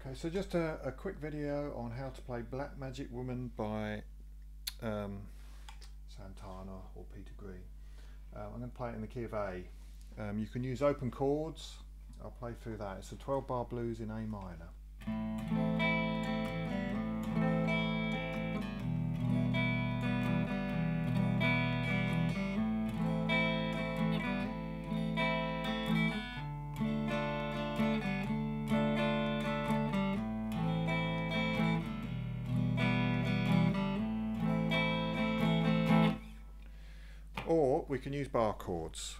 Okay, so just a quick video on how to play Black Magic Woman by Santana or Peter Green. I'm going to play it in the key of A. You can use open chords. I'll play through that. It's a 12-bar blues in A minor. Or we can use bar chords.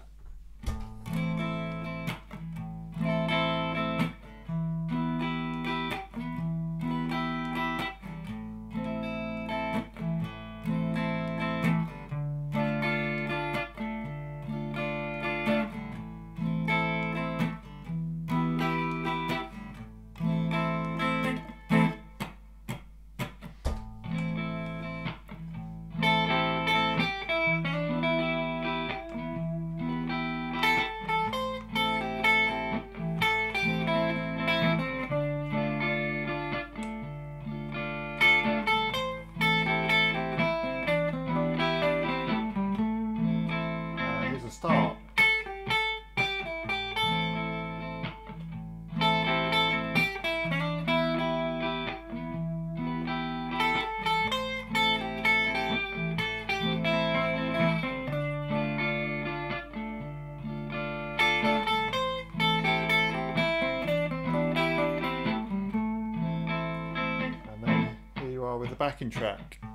Start. And then here you are with the backing track.